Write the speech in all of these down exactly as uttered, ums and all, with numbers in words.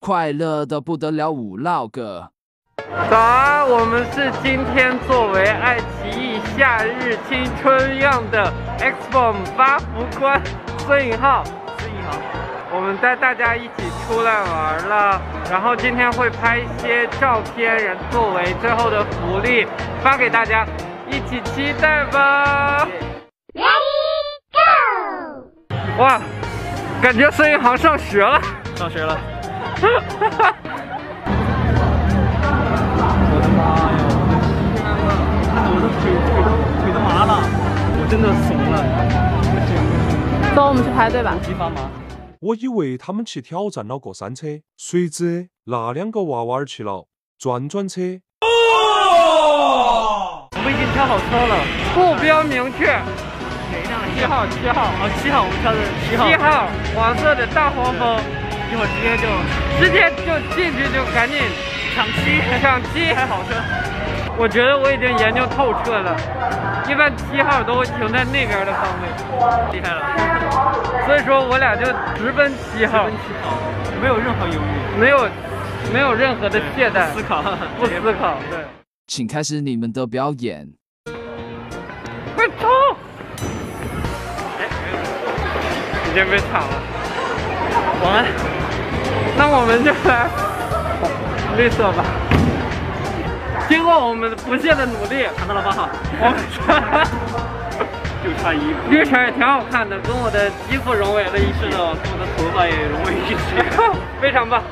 快乐的不得了vlog。 早安，我们是今天作为爱奇艺夏日青春样的 Xbox 八福关孙颖浩，孙颖豪，我们带大家一起出来玩了，然后今天会拍一些照片，作为最后的福利发给大家，一起期待吧。Ready go！ 哇，感觉孙颖豪上学了，上学了。我的妈呀！看得我的腿腿都腿都麻了，我真的怂了。 走，我们去排队吧。 头皮发麻。 我以为他们去挑战了过山车，谁知那两个娃娃儿去了转转车。 哦！我们已经挑好车了，目标明确。哪一辆？七号，七号。哦，七号，我们挑的七号。七号，黄色的大黄蜂。一会儿直接就直接就进去就赶紧抢七抢七开好车。我觉得我已经研究透彻了，一般七号都会停在那边的方位，厉害了。所以说我俩就直奔七号，直奔七号，没有任何犹豫，没有没有任何的懈怠，不思考，不思考，对。 请开始你们的表演。 快冲！哎，已经被抢了。晚安。那我们就来绿色吧。经过我们不懈的努力，抢到了八号。我们就差一步。绿色也挺好看的，跟我的衣服融为了一体，跟我的头发也融为一体，非常棒。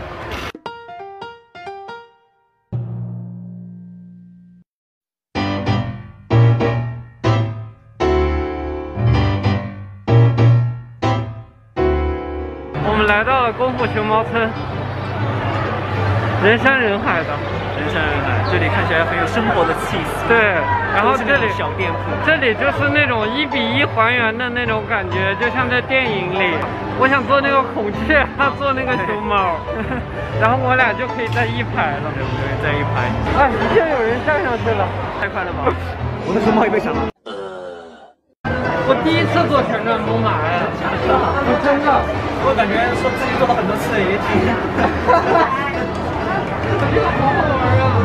我们来到了功夫熊猫村，人山人海的，人山人海，这里看起来很有生活的气息。对，然后这里小店铺，这里就是那种一比一还原的那种感觉，就像在电影里。我想做那个孔雀，他做那个熊猫，然后我俩就可以在一排了，对不对？在一排。啊，已经有人站上去了，太快了吧！我的熊猫也被抢了。我第一次坐旋转木马哎，我真的，我感觉说自己坐了很多次也挺，这个好好玩啊！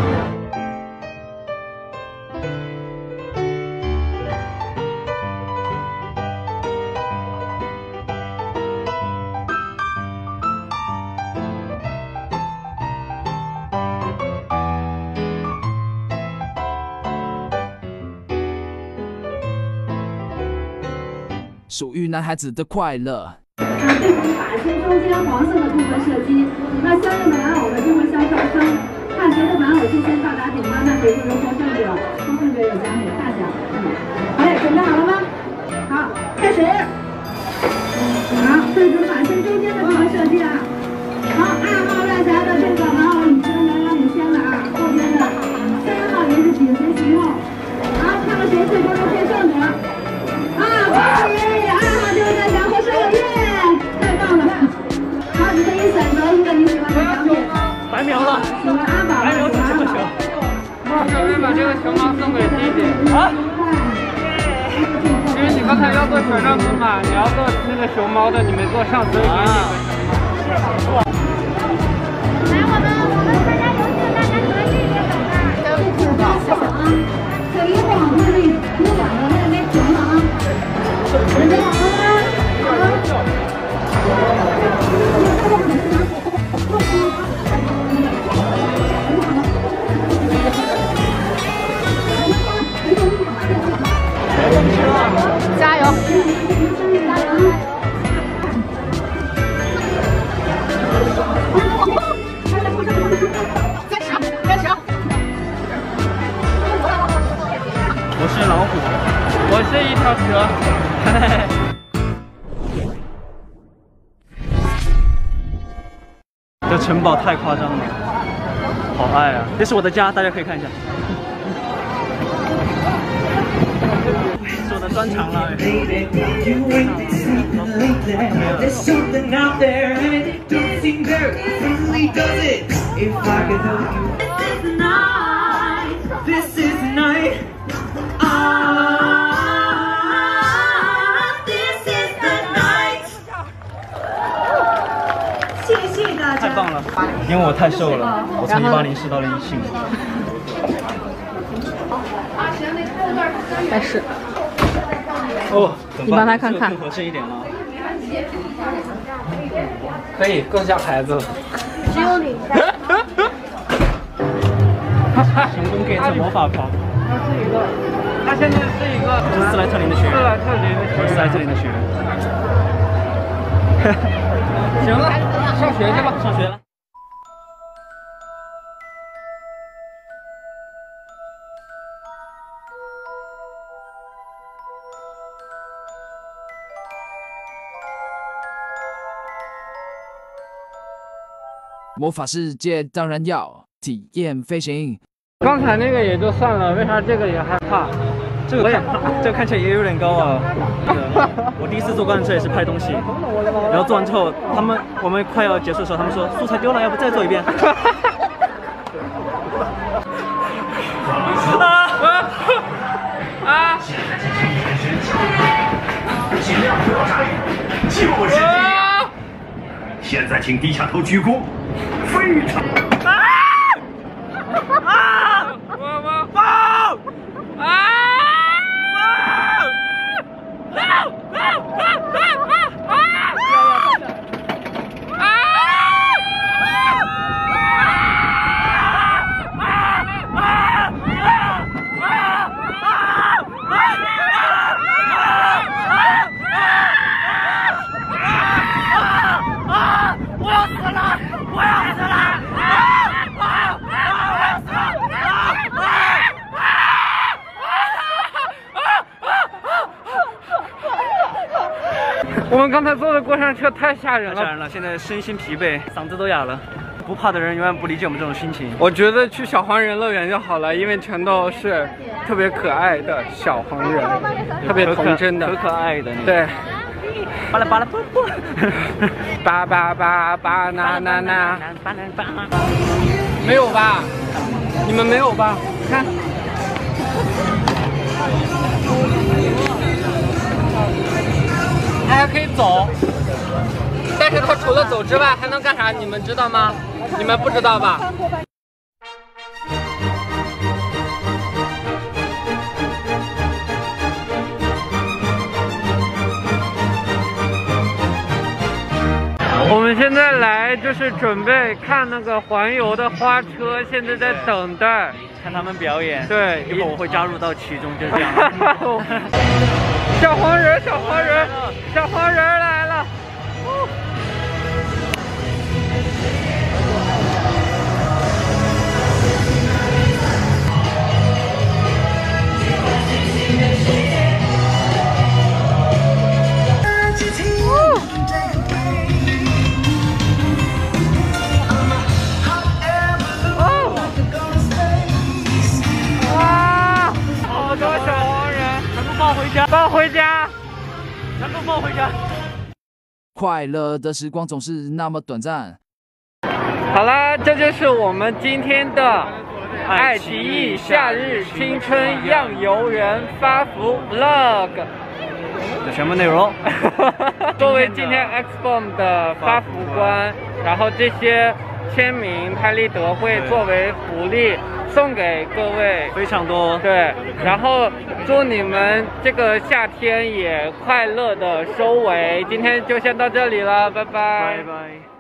属于男孩子的快乐。 啊，对准靶心中间黄色的部分射击，那相应的玩偶呢就会向上升。看谁的玩偶最先到达顶端，那谁就是获胜者，获胜者有奖品大奖。嗯，好嘞，准备好了吗？好，开始。好，对准靶心中间的部分射击啊。好，二号乱侠的这个玩偶已经遥遥领先了啊，后边的三号也是紧随其后。好，看看谁最终的获胜者。啊，恭喜！二号就是在奖获胜了，耶！太棒了！好，你可以选择一个你喜欢的奖品。 白描了， 喜欢阿宝白描这个球。我准备把这个熊猫送给弟弟。啊！因为你刚才要做旋转木马，你要做那个熊猫的，你没做上，所以给你个熊猫。 来，我们我们参加游戏，大家可以一起走吧。 谢谢啊！可以晃那里，不晚了，那边停了啊！准备好了吗？好了。 加油！ 加油！ 再抢，再抢！ 我是老虎，我是一条蛇。这城堡太夸张了，好爱啊！这是我的家，大家可以看一下。是我的专长了。 谢谢大家。 太棒了！ 因为我太瘦了，我从一八零试到了一七五。 再试。 哦， 你帮他看看。 更合适一点了。 可以更像孩子。 只有领带。 成功 get 魔法袍。 他是一个，他现在是一个斯莱特林的学员。 斯莱特林的学员。 斯莱特林的学员。 行了，上学去吧， 上学了。 魔法世界当然要体验飞行。 刚才那个也就算了，为啥这个也害怕？ 这个看，这个看起来也有点高啊。我第一次坐过山车也是拍东西，然后做完之后，他们我们快要结束的时候，他们说素材丢了，要不再做一遍？ 啊！ 尽量不要眨眼，就是这样。现在请低下头鞠躬，非常。 啊！啊！我我爆！啊！我们刚才坐的过山车太吓人了， 太吓人了！现在身心疲惫，嗓子都哑了。不怕的人永远不理解我们这种心情。 我觉得去小黄人乐园就好了，因为全都是特别可爱的小黄人，特别童真的， 可可爱的。 对。 巴拉巴拉布布， 巴巴巴巴那那那，没有吧？你们没有吧？看。它还可以走，但是它除了走之外还能干啥？你们知道吗？你们不知道吧？我们现在来就是准备看那个环游的花车，现在在等待看他们表演。 对， 一会儿我会加入到其中，就这样。 小黄人，小黄人，小黄人来了！抱回家， 全部抱回家。 快乐的时光总是那么短暂。 好啦，这就是我们今天的爱奇艺夏日青春样游园发福 vlog 这全部内容。 作为今天 X BOOM 的发福官，然后这些签名拍立得会作为福利送给各位， 非常多。 对，然后祝你们这个夏天也快乐的收尾。今天就先到这里了，拜拜。 拜拜。